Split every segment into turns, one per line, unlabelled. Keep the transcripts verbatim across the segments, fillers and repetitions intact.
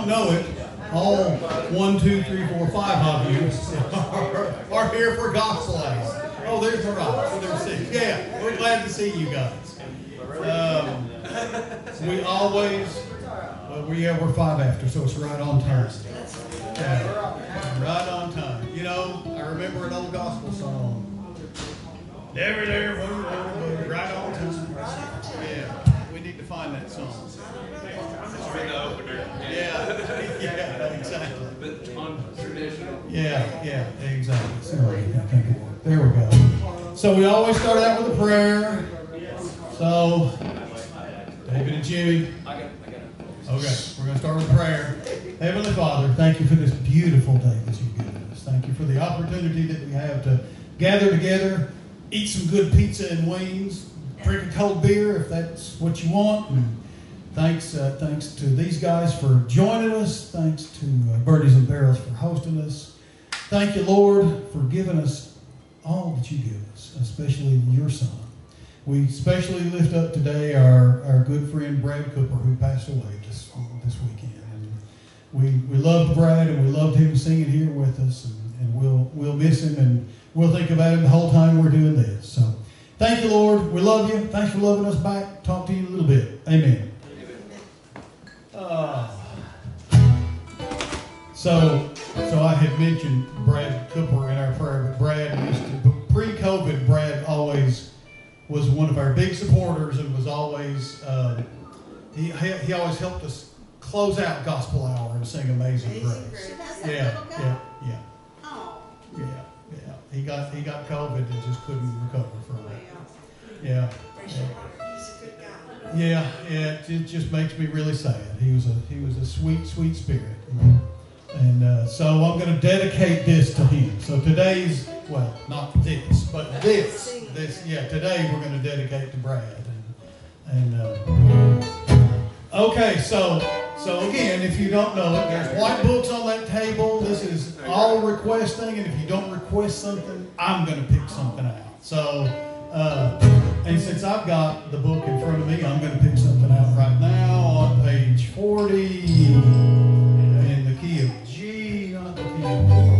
don't know it, all one, two, three, four, five of you are, are here for gospel hour. Oh, there's the rock. So there's six. Yeah, we're glad to see you guys. Um, we always, well, we yeah, we're five after, so it's right on time. Yeah, right on time. You know, I remember an old gospel song. Never there, right on time. Yeah, we need to find that song.
It's for the opener.
Yeah, yeah, exactly.
But on traditional.
Yeah, yeah, exactly. Sorry, I think it worked. There we go. So we always start out with a prayer. So, David and Jimmy.
I got it. I got it.
Okay, we're going to start with prayer. Heavenly Father, thank you for this beautiful day that you've given us. Thank you for the opportunity that we have to gather together, eat some good pizza and wings, drink a cold beer if that's what you want. And thanks, uh, thanks to these guys for joining us. Thanks to uh, Birdies and Barrels for hosting us. Thank you, Lord, for giving us all that you give us, especially your Son. We especially lift up today our, our good friend Brad Cooper, who passed away this this weekend. And we we loved Brad, and we loved him singing here with us, and, and we'll we'll miss him, and we'll think about him the whole time we're doing this. So thank you, Lord. We love you. Thanks for loving us back. Talk to you in a little bit. Amen. Uh, so so I had mentioned Brad Cooper in our prayer, but Brad used to, pre-COVID, Brad always was one of our big supporters, and was always uh, he he always helped us close out gospel hour and sing Amazing Grace. Yeah, yeah, yeah.
Oh.
Yeah, yeah. He got he got COVID and just couldn't recover from it. Yeah.
He's a good guy.
Yeah, yeah. It, it just makes me really sad. He was a he was a sweet sweet spirit, and uh, so I'm going to dedicate this to him. So today's well, not this, but this. This, yeah, today we're going to dedicate to Brad. And, and uh, okay, so so again, if you don't know it, there's white books on that table. This is all requesting, and if you don't request something, I'm going to pick something out. So, uh, and since I've got the book in front of me, I'm going to pick something out right now on page forty in the key of G, not the key of E.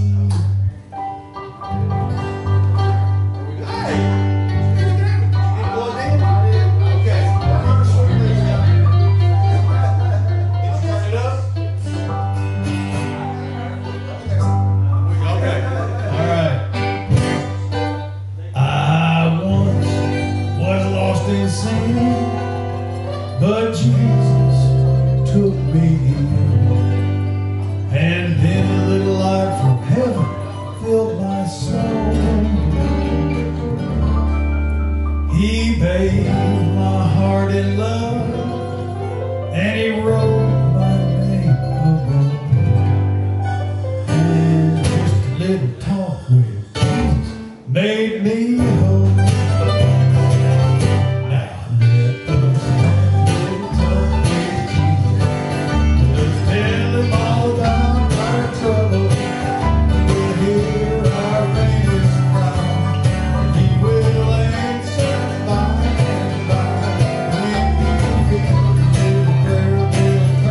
But Jesus took me in, and then a little light from heaven filled my soul. He bathed my heart in love, and he wrote my name above. And just a little talk with Jesus made me whole. Prayer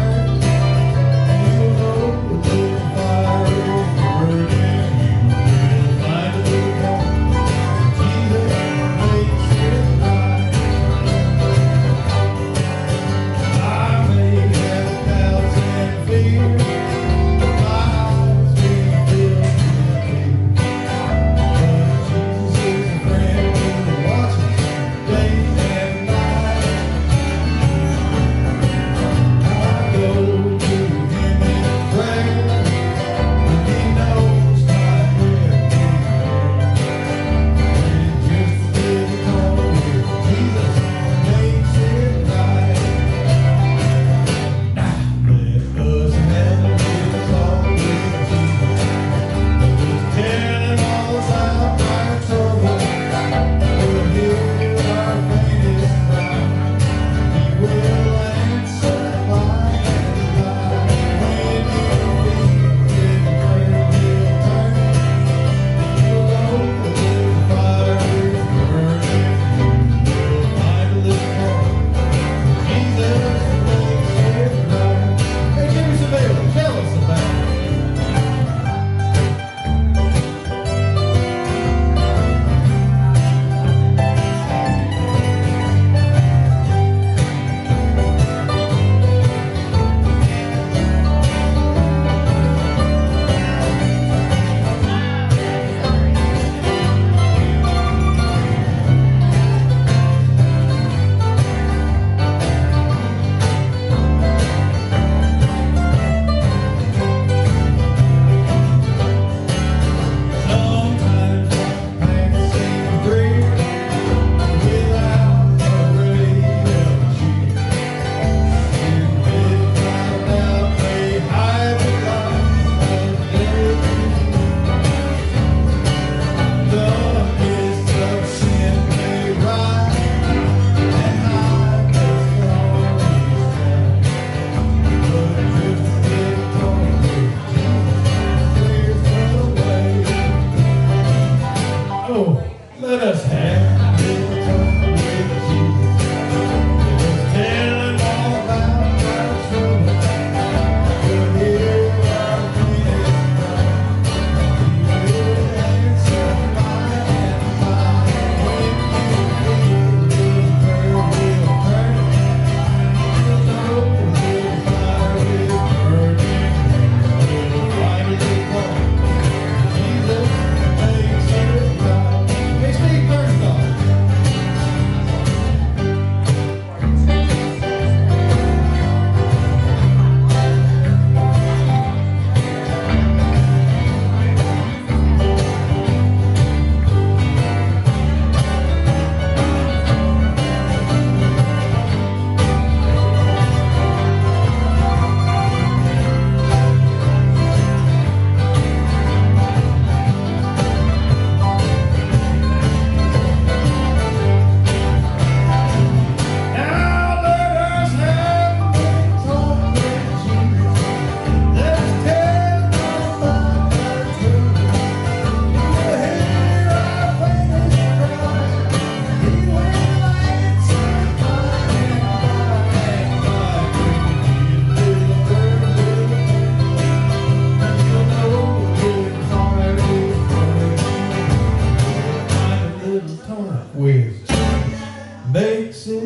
makes it.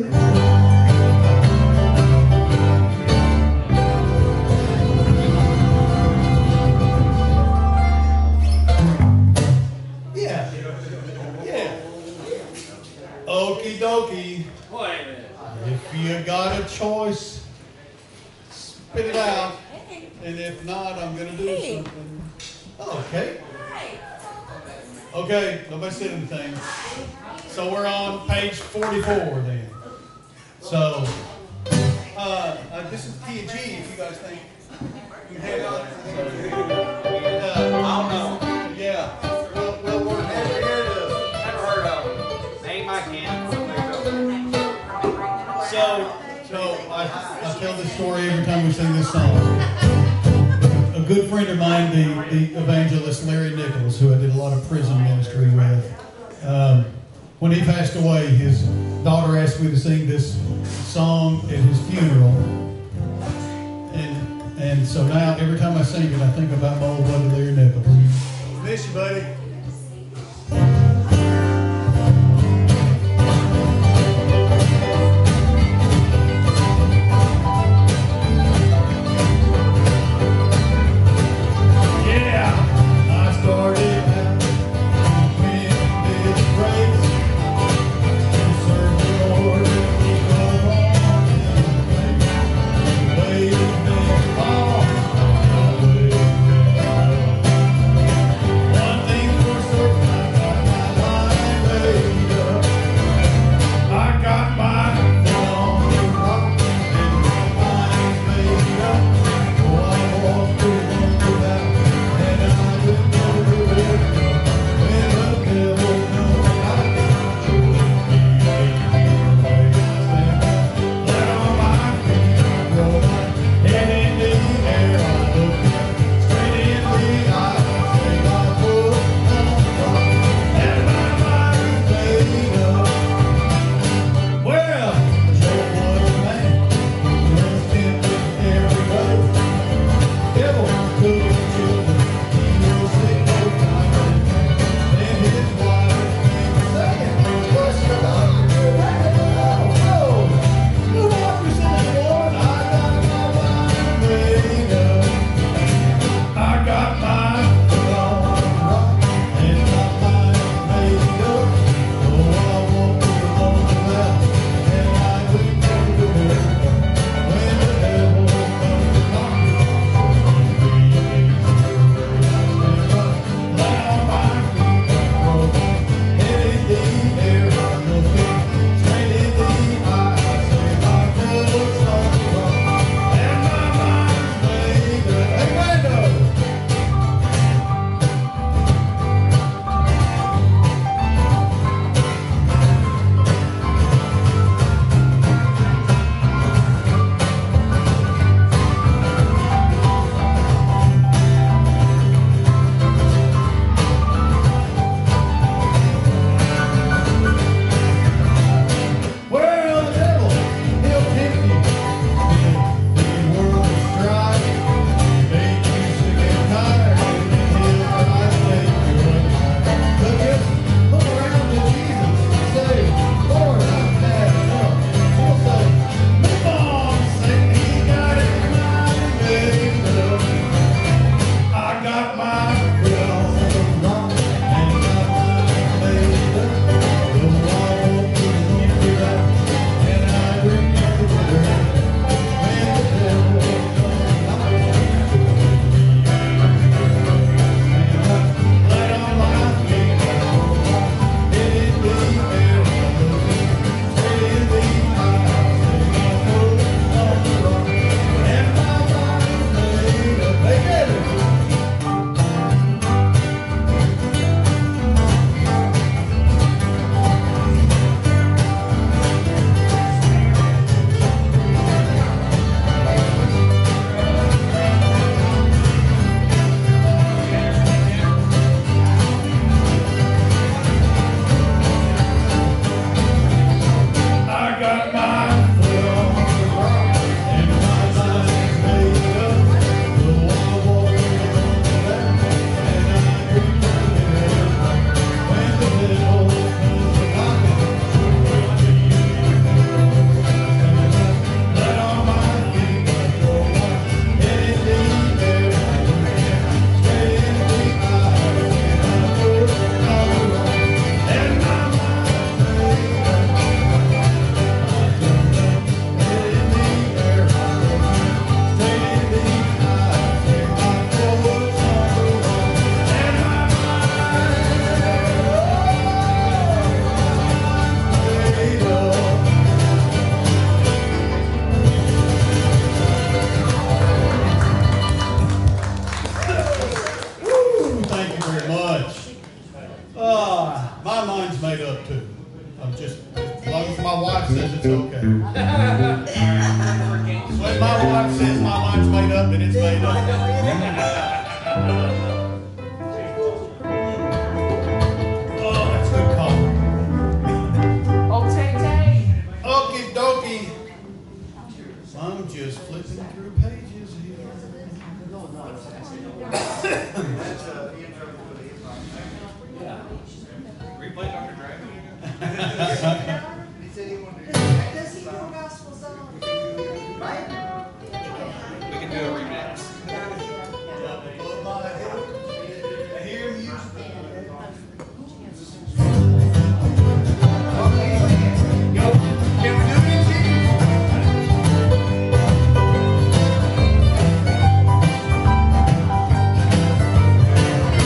Yeah. Yeah. Okie dokie.
Wait a minute.
If you got a choice, spit it out. And if not, I'm going to do something. Oh, okay. Okay, nobody said anything. So we're on page forty-four then. So, uh, uh, this is P and G if you guys think you can handle it. Uh,
I don't know.
yeah, we'll, we'll work on it.
Never heard of them. Ain't my can.
So, so I, I tell this story every time we sing this song. A good friend of mine, the, the evangelist Larry Nichols, who I did a lot of prison ministry with, um, when he passed away, his daughter asked me to sing this song at his funeral. And and so now every time I sing it, I think about my old brother Larry Nichols. Miss you, buddy. One thing my wife says it's okay. When my wife says my mind's made up, then it's made up. Oh, that's good coffee. Okie dokie. I'm just flipping through pages here.
That's uh, the intro for the hip hop. Yeah. Replay Doctor Dre. He said he wanted to do
Does he do a gospel song?
Right? We can do a remix.
I hear music. Yo, can we do it in cheese?
Thank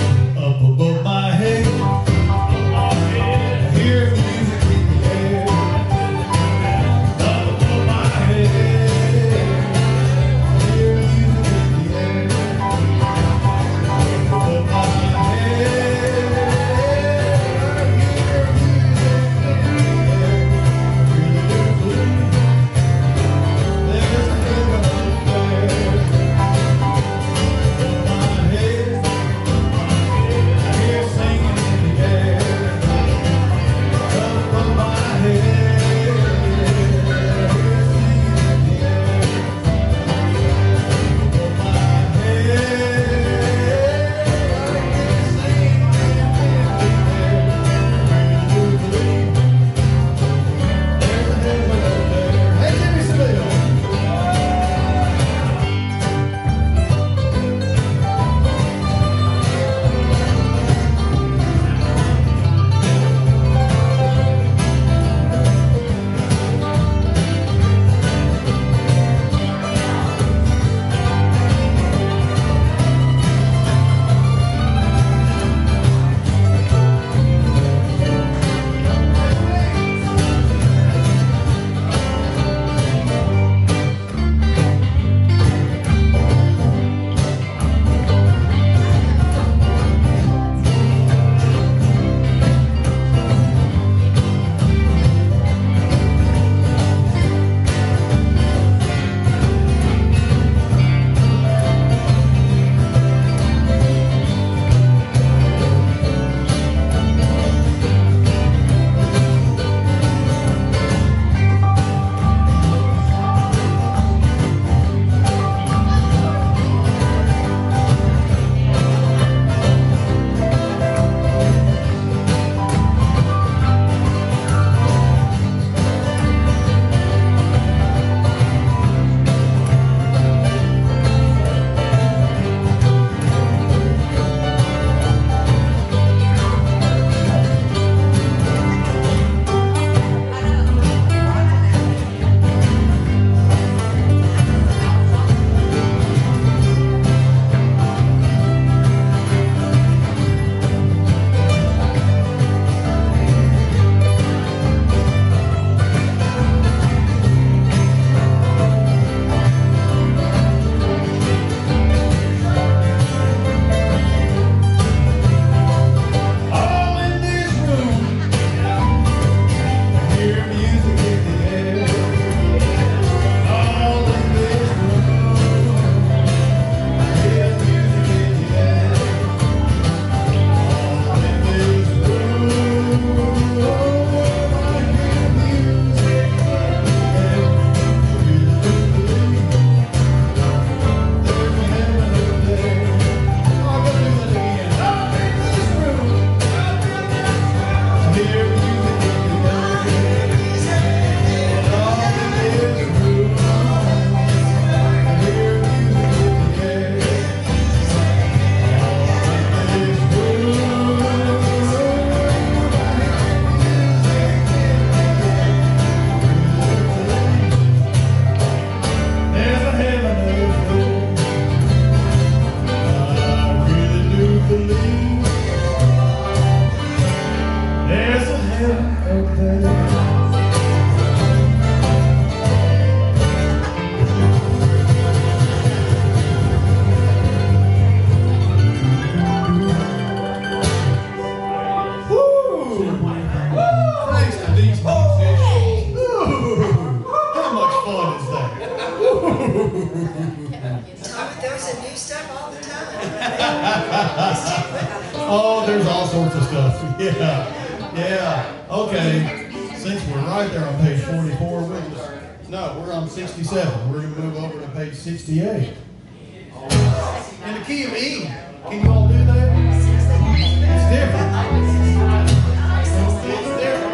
Okay, since we're right there on page forty-four, we'll just, no, we're on sixty-seven. We're going to move over to page sixty-eight. In the key of E, can you all do that? It's different. It's different.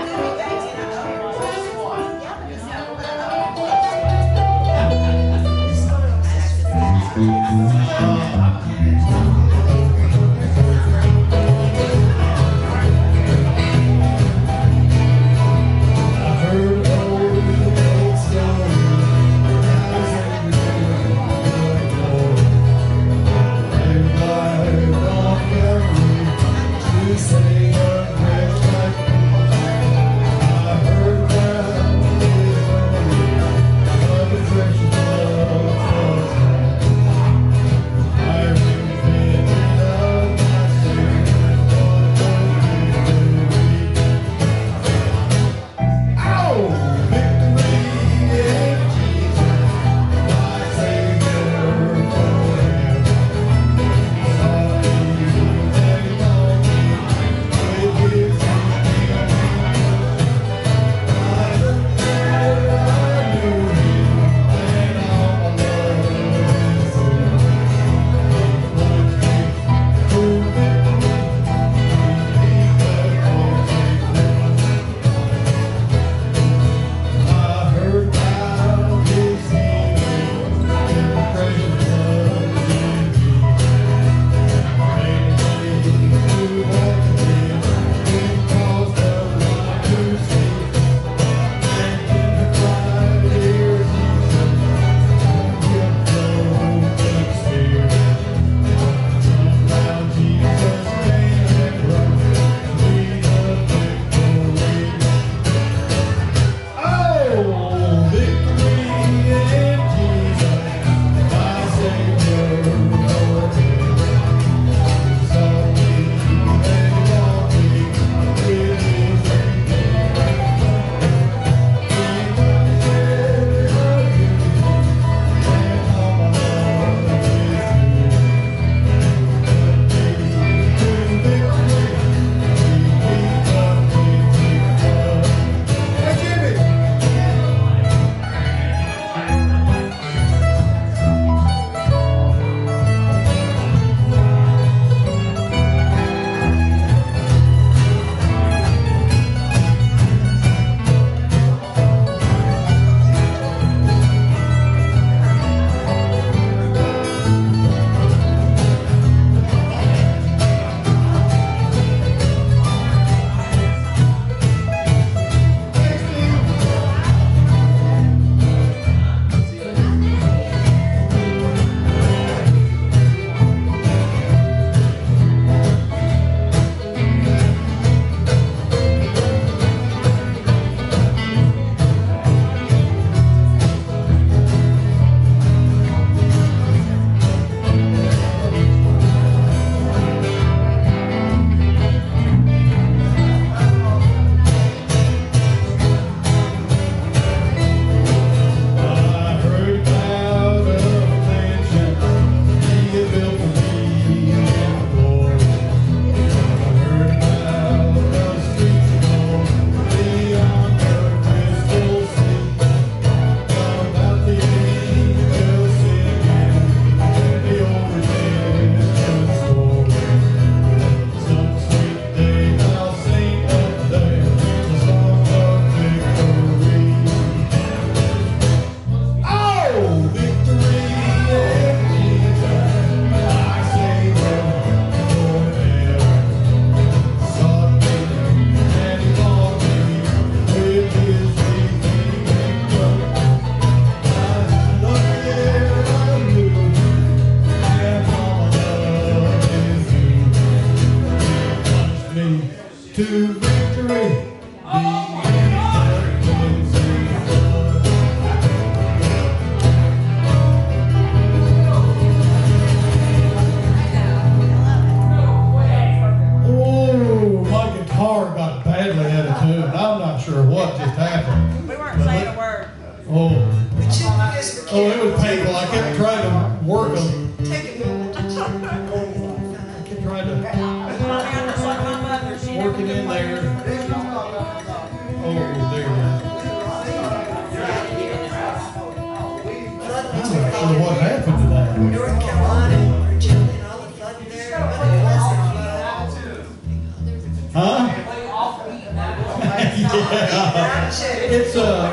to victory. Oh, my guitar got badly out of tune. I'm not sure what just happened.
We weren't saying a word.
Oh. Oh, it was painful. I kept trying to work them. I kept trying to work it in there.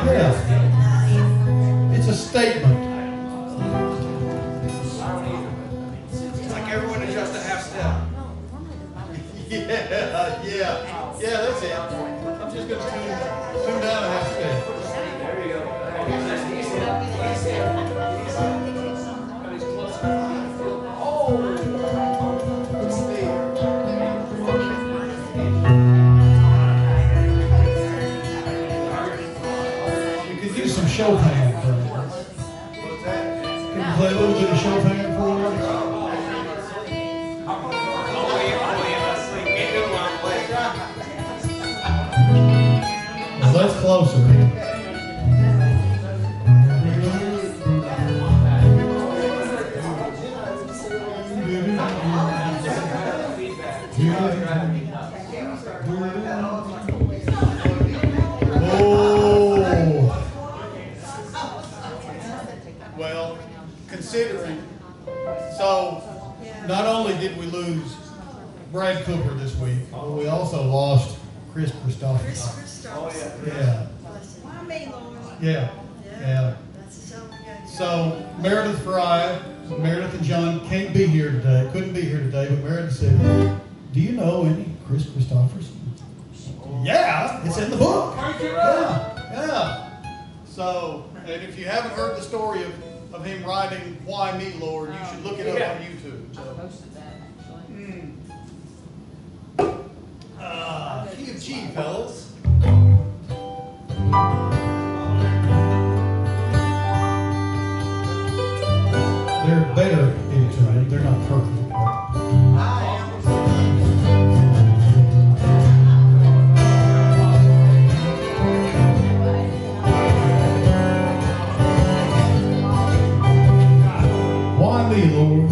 Yeah. It's a statement.
It's like everyone is just a half step.
Yeah, yeah. Yeah, that's it. I'm just going to tune, tune down a half step.
There you go.
You could use some Chopin for it.
What's that?
Can you play a little bit of Chopin for us? Well, that's closer. Oh. Well, considering, so not only did we lose Brad Cooper this week, but we also lost Chris Christopher.
Chris Christopher.
Yeah,
Why me, Lord?
yeah, yeah.
That's the song we got.
So Meredith Fry, Meredith and John can't be here today, couldn't be here today, but Meredith said, do you know any Chris Christophers? Yeah, it's in the book. Yeah, yeah. So, and if you haven't heard the story of, of him writing Why Me, Lord, you should look it up on YouTube. So.
Posted that actually.
Mm. Uh, key of G, fellas. They're better into it. They're not perfect. Why me, Lord?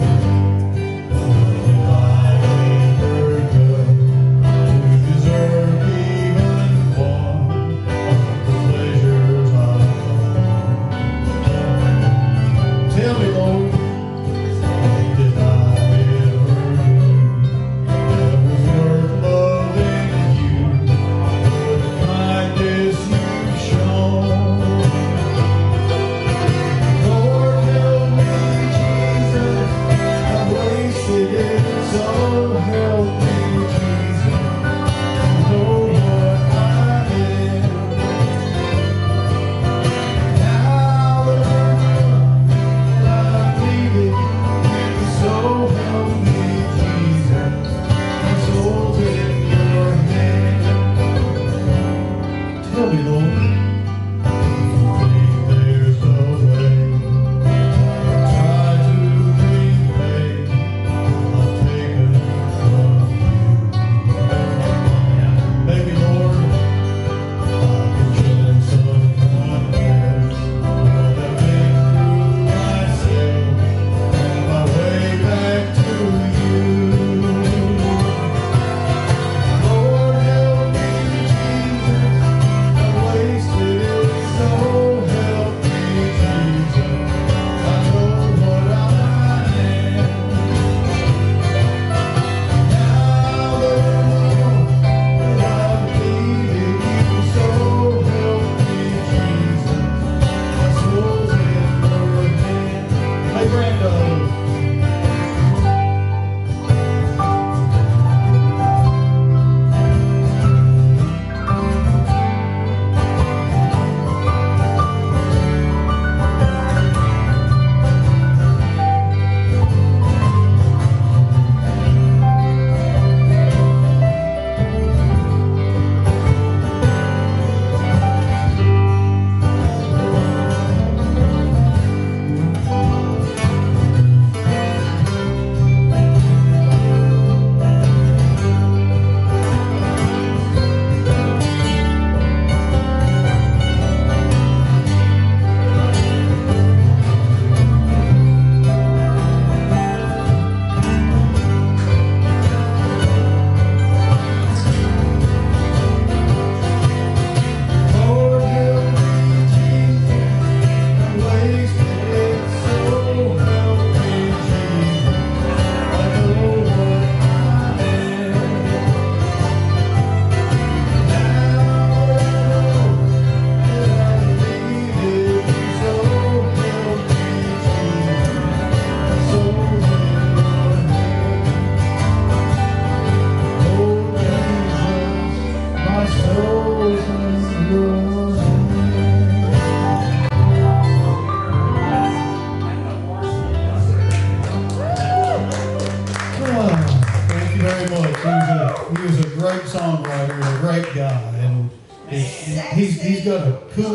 Tell me, Lord,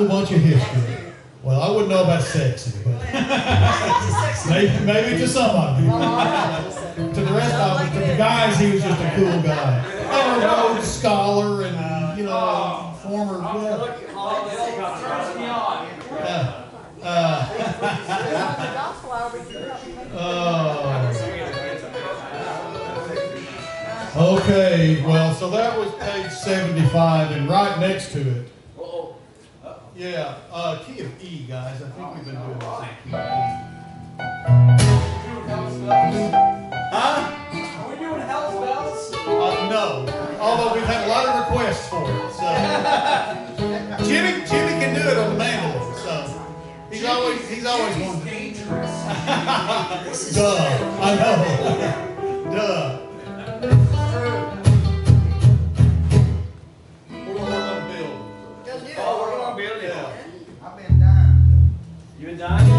whole bunch of history. Well, I wouldn't know about sexy, but maybe, maybe to some of you. To the rest of us, to the guys, he was just a cool guy. And a Rhodes Scholar and, you know, former. Uh, uh, oh. Okay, well, so that was page seventy-five, and right next to it. Yeah, uh, key of E, guys. I think we've been doing this in key of E. Huh?
Are we doing Hell's Bells?
Uh, no. Although we've had a lot of requests for it. So Jimmy, Jimmy can do it on the mandolin. So he's always he's always wanted.
Dangerous.
Duh. I know. Duh. We're gonna work on building.
Go do it.
Oh, we're gonna build it.
Yeah.
I've been dying. You been dying?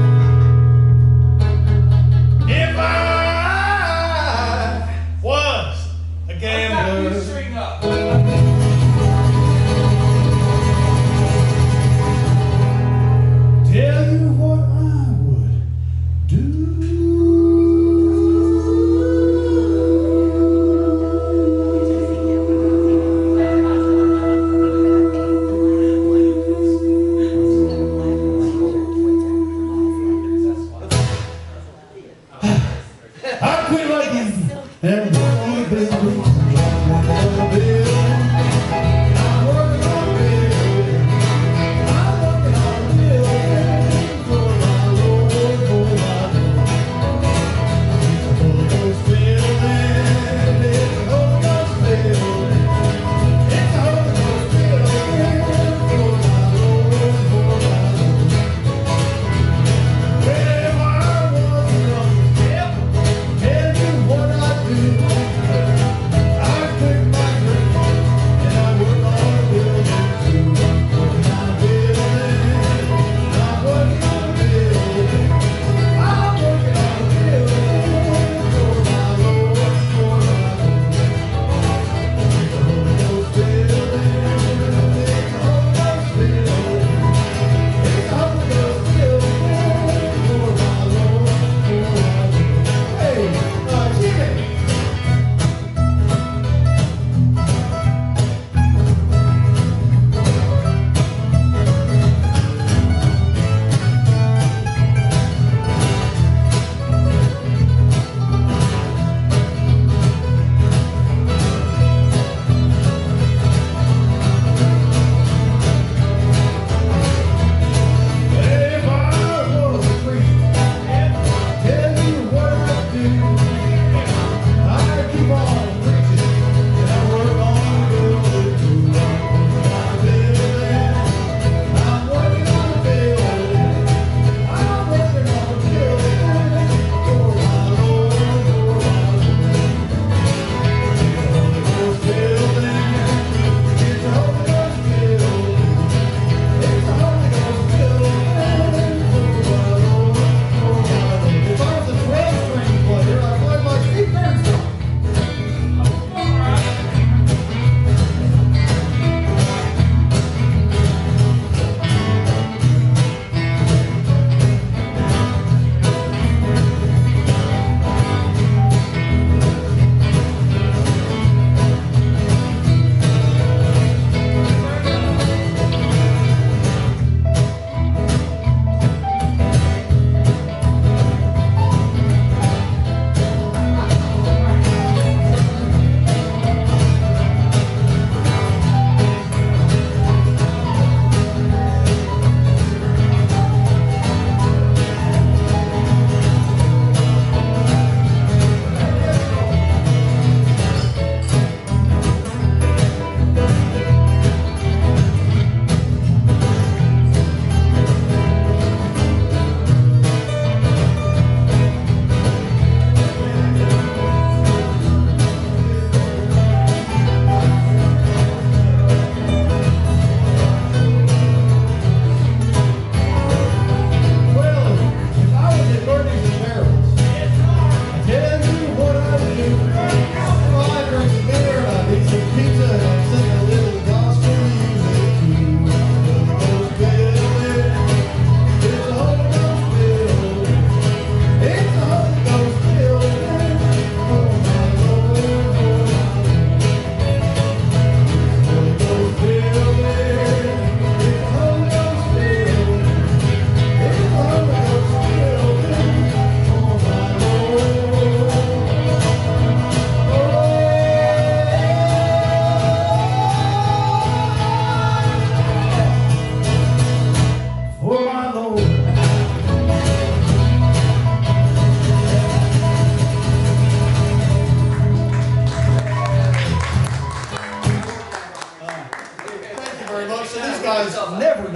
If I was a gambler.
String up.
Tell you what I would do.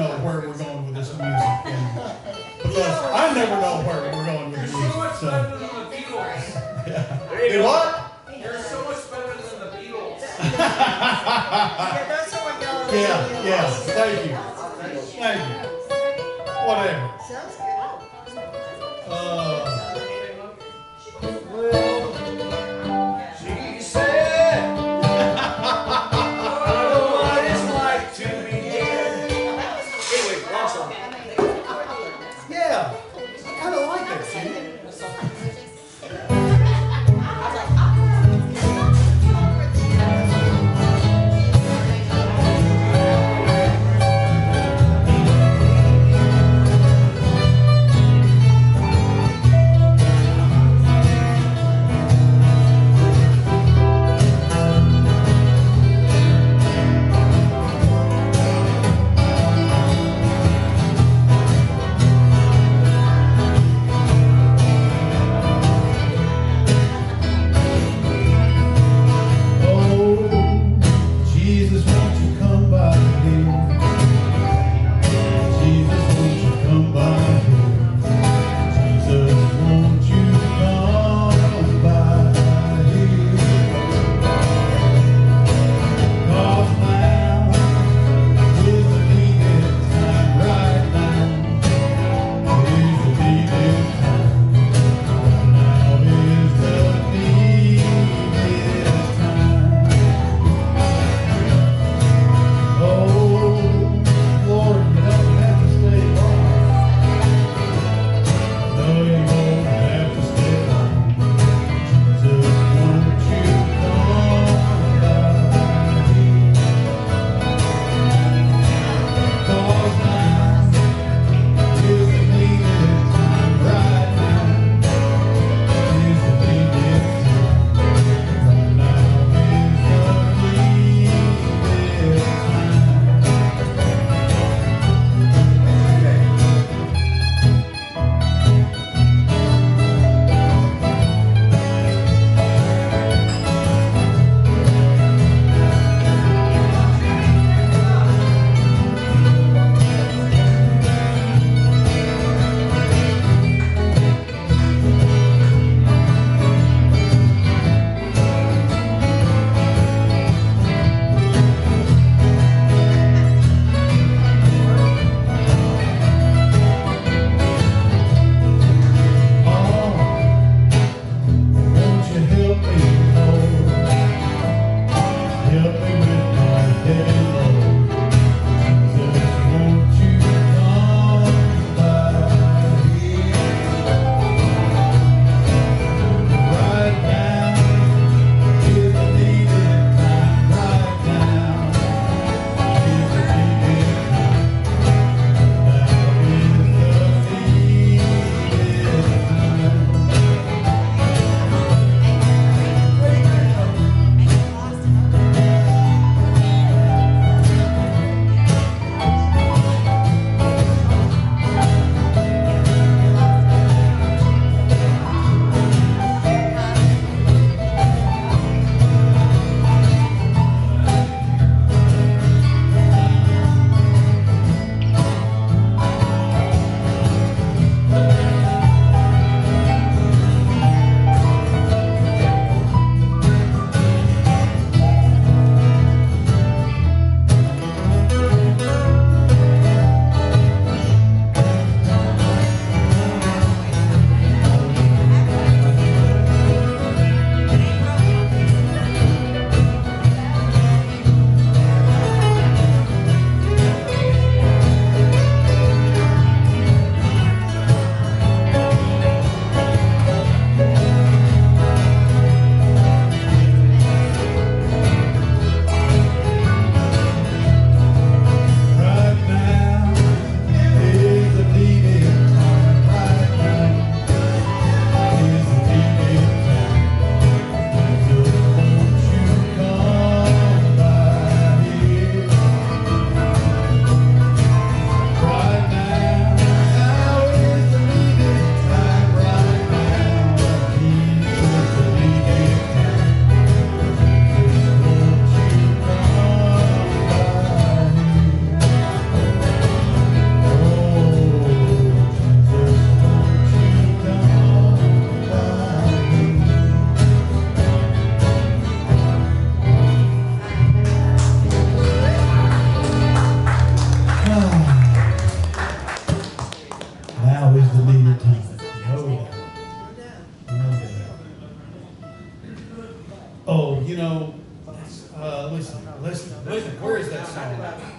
know where we're going with this music. And because I never know where we're going with
You're
the
so
music.
much
So,
better than the Beatles.
yeah. You what?
You're so much better than the Beatles.
Yeah, that's what we're going with.
Yeah, yeah. Thank you. Thank you. Whatever.
Sounds good.
Uh,
She said, I know what it's like to be dead. Anyway, wrong song.
yeah. I kind of like that, see?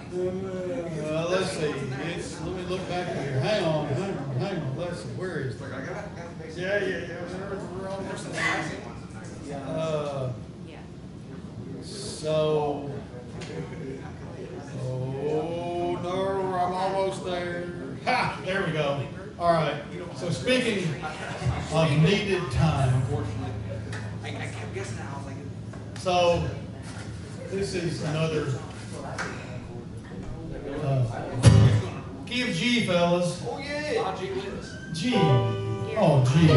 Uh, let's see. It's, let me look back here. Hang on, hang on, hang on. Let's see. Where is it? Yeah, yeah, yeah. We're, we're almost there. Uh, so, oh no, I'm almost there. Ha! There we go. All right. So speaking of needed time, so this is another uh, key of G, fellas.
Oh yeah.
G. Oh, G.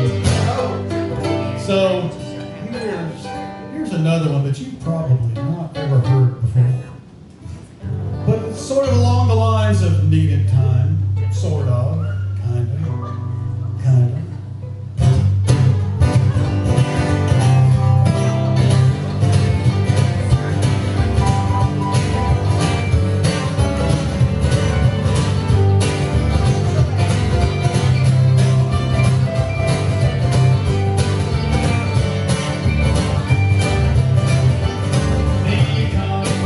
So here's here's another one that you've probably not ever heard before, but it's sort of along the lines of needed time, sort of, kind of, kind of. Come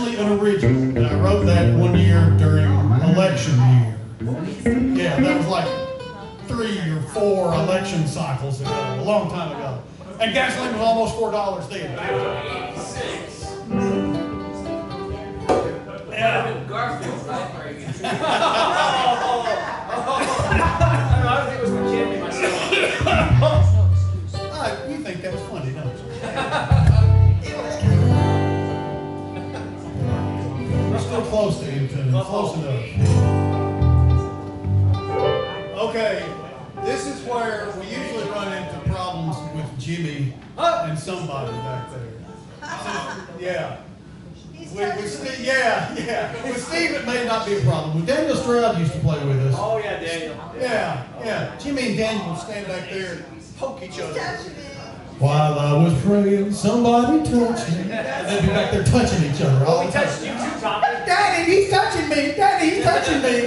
actually an original. And I wrote that one year during election year. Yeah, that was like three or four election cycles ago, a long time ago. And gasoline was almost four dollars then.
eighty-six.
Yeah.
Garfield's life breaking. I don't think it was for Jimmy myself.
Ah, you think that's funny, don't you? We're still close to him, too. Close enough. Okay, this is where we usually run into problems with Jimmy and somebody back there. Yeah. With, with Steve, yeah, yeah. With Steve, it may not be a problem. With Daniel Stroud used to play with us.
Oh, yeah, Daniel.
Yeah, yeah. Jimmy and Daniel would stand back there and poke each other.
Touching me.
While I was praying, somebody touched me. And they'd be back there touching each other all
Oh,
the
we touched
time.
you too, Tommy.
Daddy, he's touching me. Daddy, he's touching me.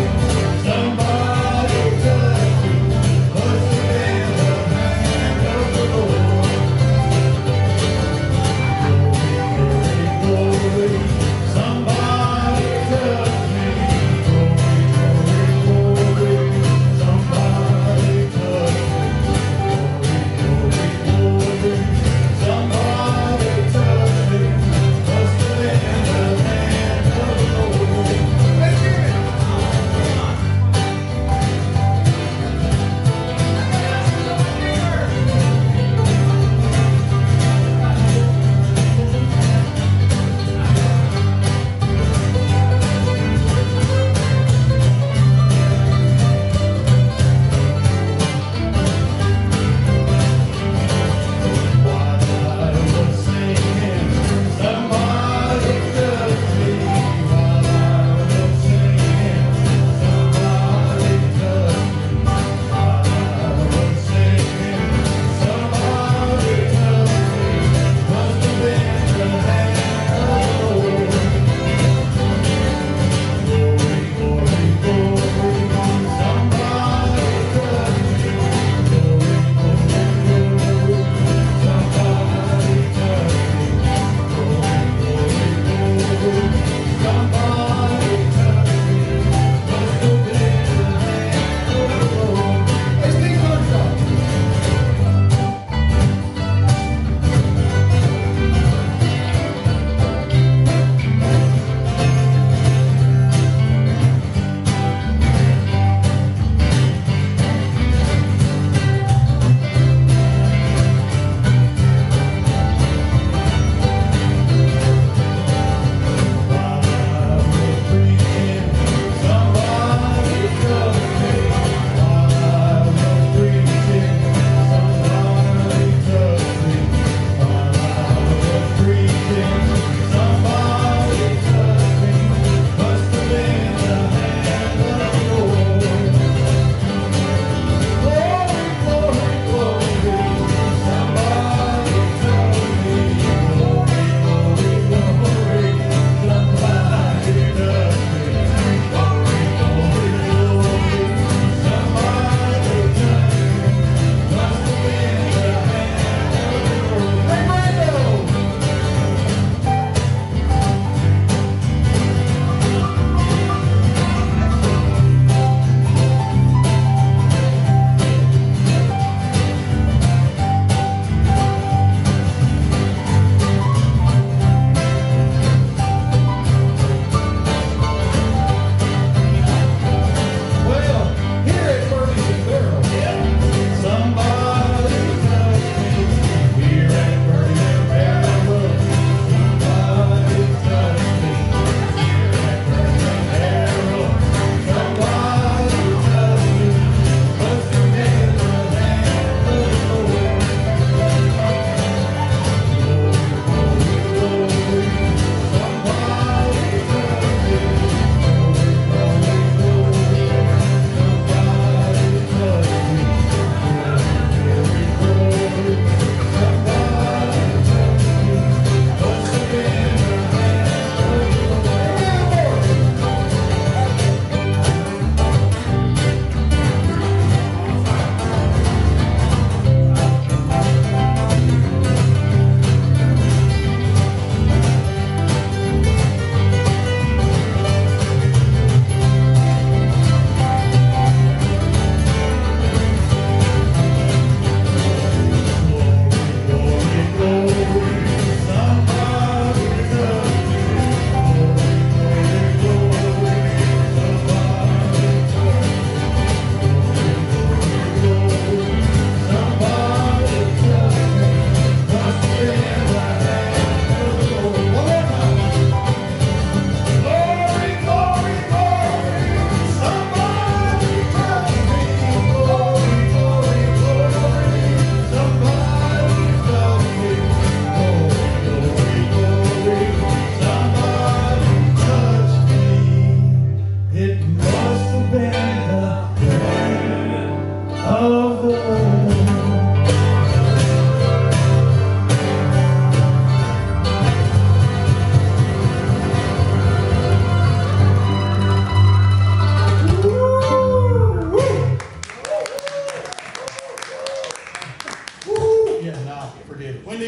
Somebody touch me, push me in the hand of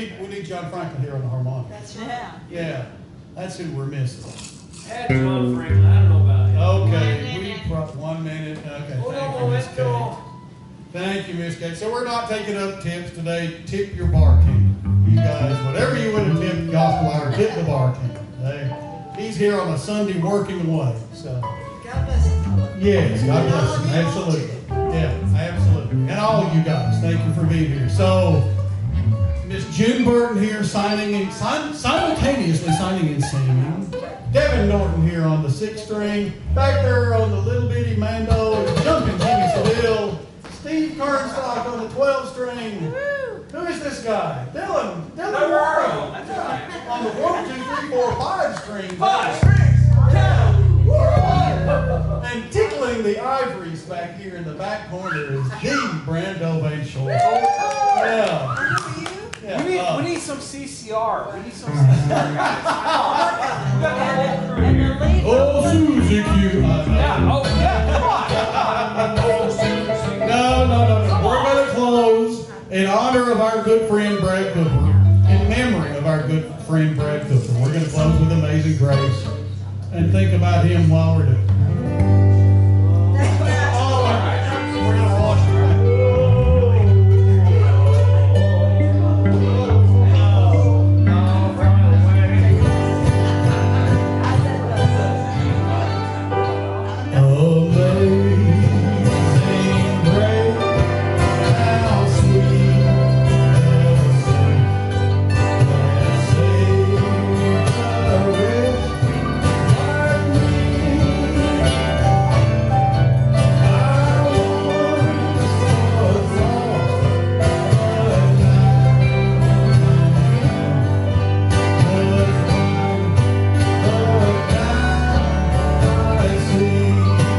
need we need John Franklin here on the harmonica.
That's right.
Yeah.
Yeah, that's who we're missing.
Had John Franklin, I don't know about him.
Okay,
One
we
minute.
brought one minute. Okay,
Hold
thank
on,
you, Miss
momento.
Kate. Thank you, Miss Kate. So we're not taking up tips today. Tip your bartender. You guys, whatever you would have tipped gospel hour, tip the bartender. They, he's here on a Sunday working away. So
God bless him.
yes, God bless him. Absolutely. Yeah, absolutely. And all of you guys, thank you for being here. So Miss June Burton here signing and sim- simultaneously signing and singing. Devin Norton here on the sixth string. Back there on the little bitty mando, jumping Jimmy Seville. Steve Kernstock on the twelve string. Who is this guy? Dylan. Dylan Warren.
That's right.
On the one, two, three, four, five string.
Five strings. Down.
And tickling the ivories back here in the back corner is the Brando Bayshore. Yeah.
Who are you?
Yeah.
We need,
uh,
we need some C C R. We need some C C R, guys. We got the whole crew
And
here.
the lead.
Oh, Susie Q. Uh,
Yeah, oh, yeah, come on. Oh, Susie.
no, no, no, no. We're going to close in honor of our good friend Brad Cooper, in memory of our good friend Brad Cooper. We're going to close with Amazing Grace and think about him while we're doing it.
That's what I
All right. We're going to wash it back. Amazing grace, how sweet the sound that saved a wretch like me. I once was lost, but now was blind, but now I see.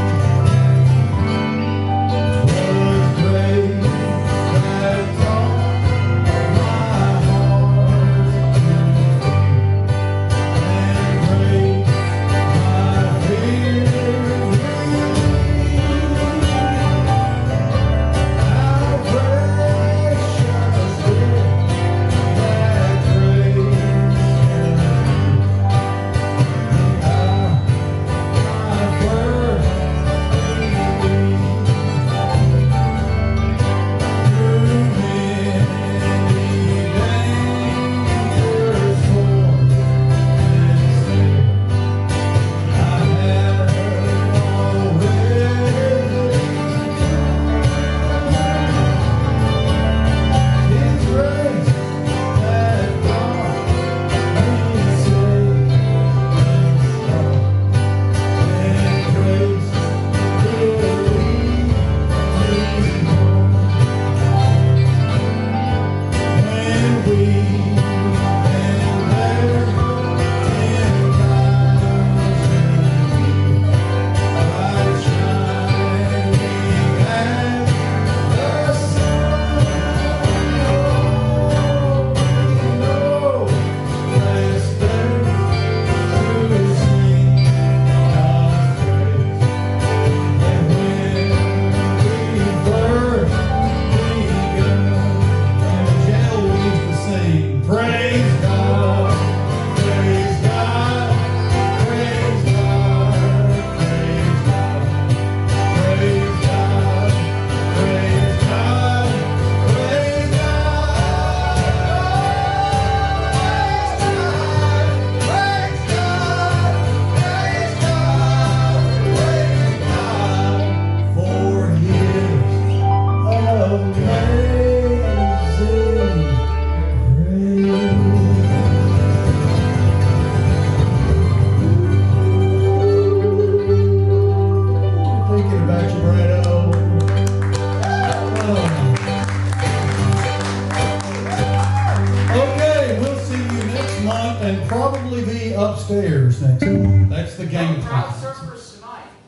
And probably be upstairs next month. That's the game
Crowd
plan.
surfers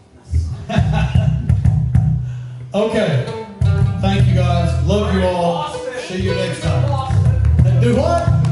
tonight.
Okay. Thank you guys. Love you all. See you next time. And do what?